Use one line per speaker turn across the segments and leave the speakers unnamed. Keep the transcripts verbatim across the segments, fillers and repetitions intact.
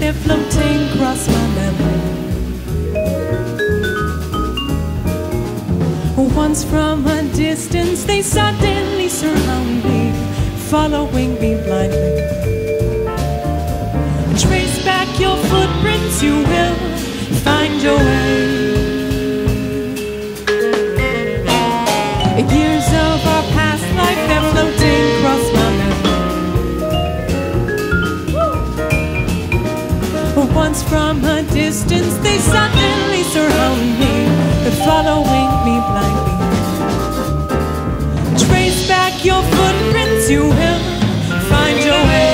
they're floating across my memory. Once from a distance they suddenly surround me, following me blindly. Trace back your footprints, you will find your way. Years of our past life, they're floating across my memory. Once from a distance they suddenly surround me, they're following me blindly. Trace back your footprints, you will find your way.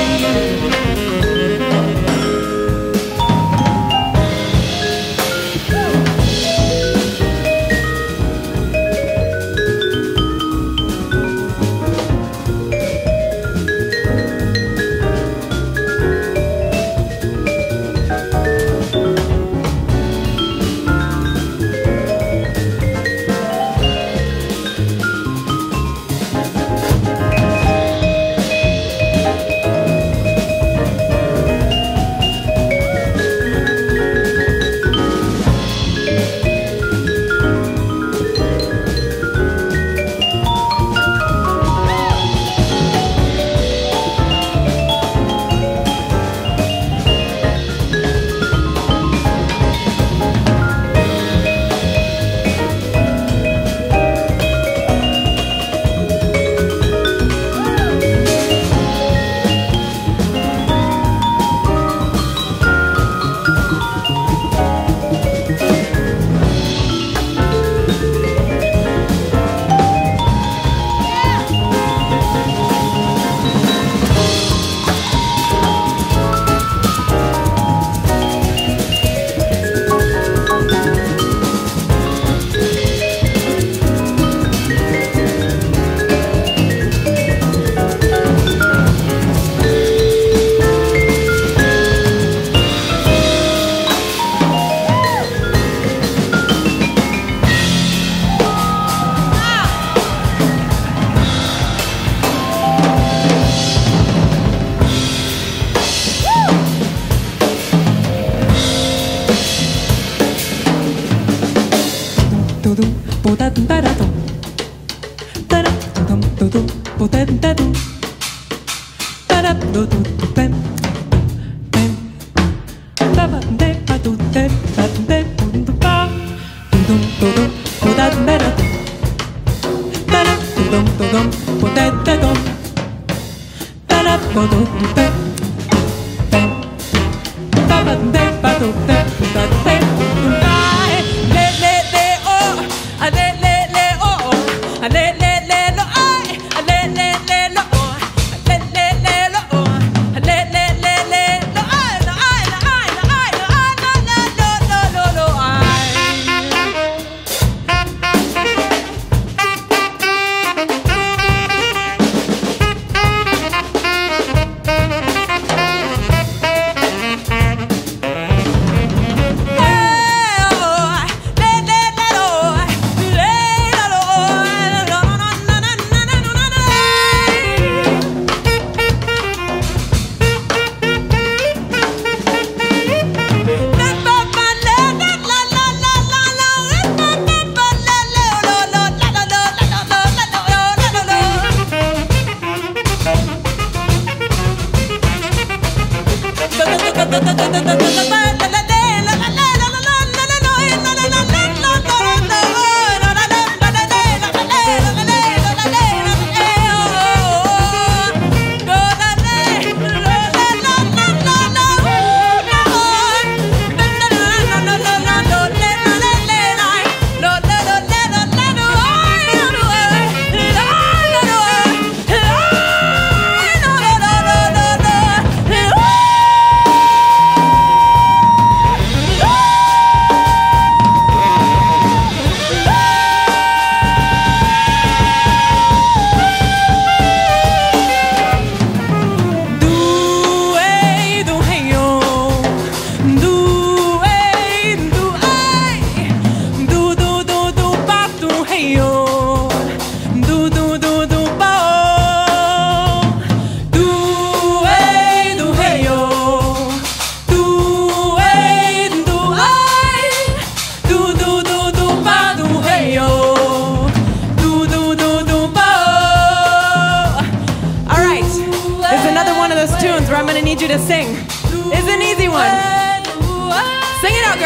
Hey,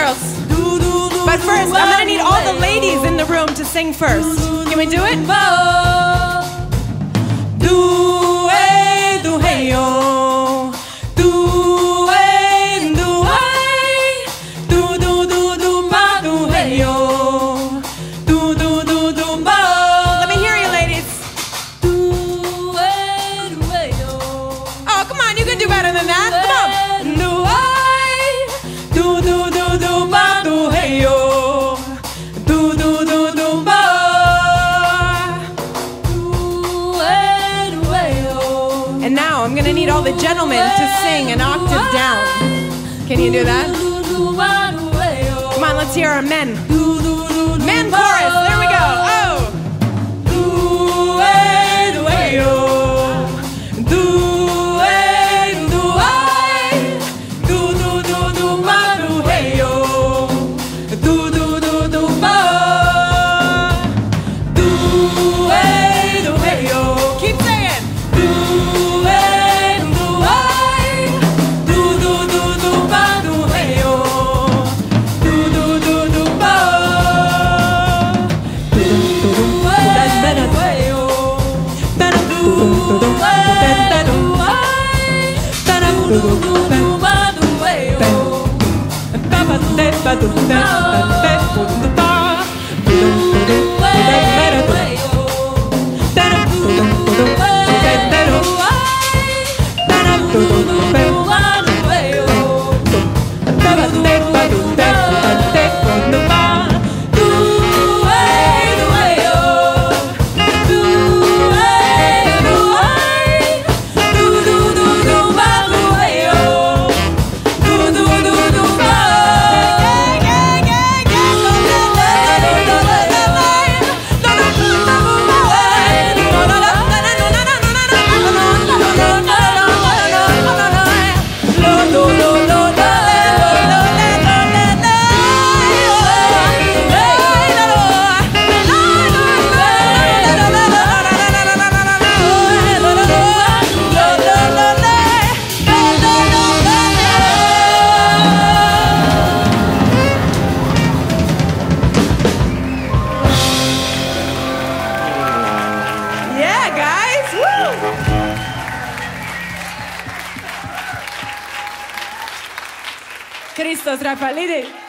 girls. But first, I'm gonna need all the ladies in the room to sing first. Can we do it? Do hey, do hey yo. Do hey, do hey. Do do do do ma, do hey yo. Do do do do ma. Let me hear you, ladies. Do hey, do hey yo. Oh, come on, you can do better than that. Come on. Do hey, do do do do ma, do hey yo. Do do do do ma. And now I'm gonna need all the gentlemen to sing an octave down. Can you do that? Come on, let's hear our men. Men chorus, there we go. Oh! Christos Rafalides.